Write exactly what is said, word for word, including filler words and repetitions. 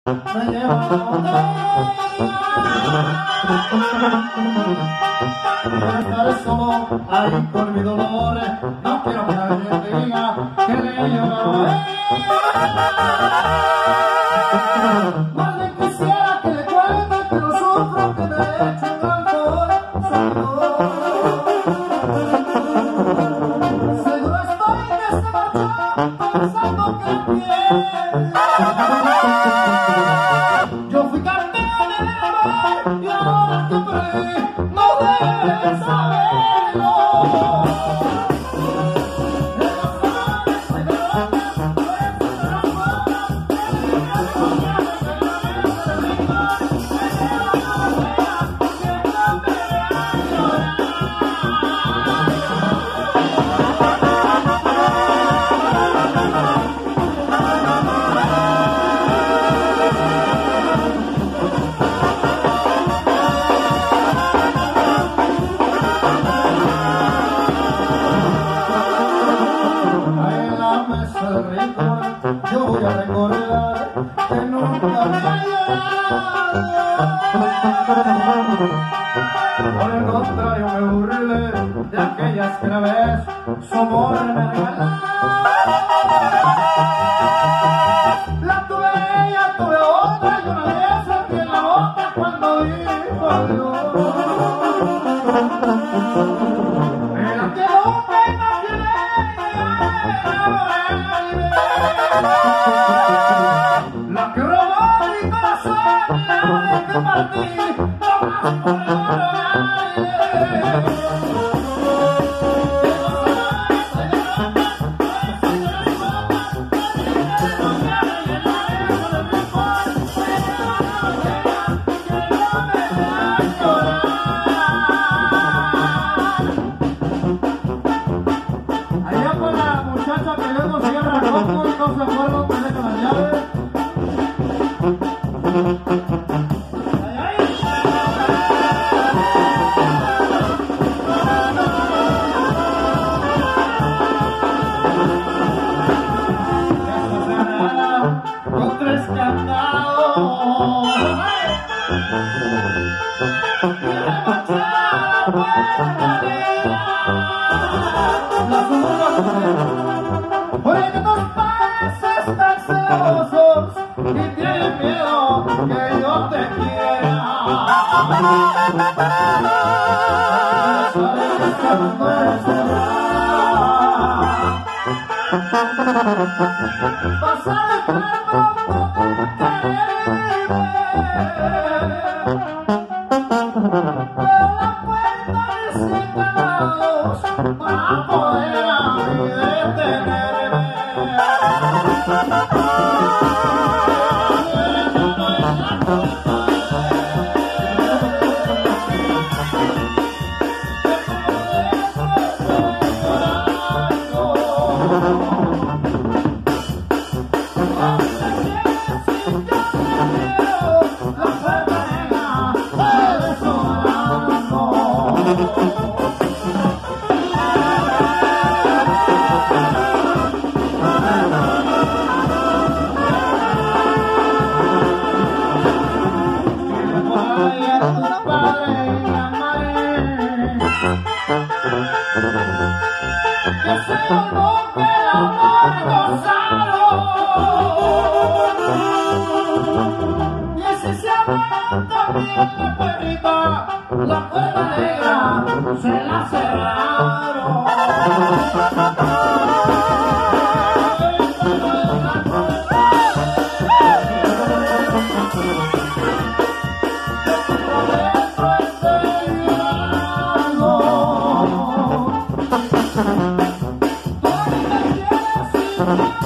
me lleva la botella. Quiero estar solo ahí con mi dolor, no quiero que alguien diga que le he llorado a ella. Más le quisiera que le cuente que lo sufro, que me he hecho un alcohol. Seguro estoy que se marchó pensando que piel. Yo fui campeón en el mar y ahora que perdí no debes saberlo. Yo voy a recordar que nunca me ha llorado. Por el contrario me burlé de aquellas que una vez su amor me regaló. La tuve ella, tuve otra y una vez sentí en la boca cuando dijo adiós. Me la quedó que imaginé. La que robó mi corazón, la dejé partir, no más por el aire. Allá por la muchacha que luego cierra el ojo y no se acuerda que deja las llaves. Con tres candados y remachada la puerta. Por ello tus padres están celosos y tienen miedo que yo te quiera. Sabes que esta mujer será pasar el tiempo por quererme. Pero la puerta recién cerrados para poder a mí detenerme. Que se honroque el amor gozado y así se aman también la perrita, la puerta negra se la cerraron. Thank you.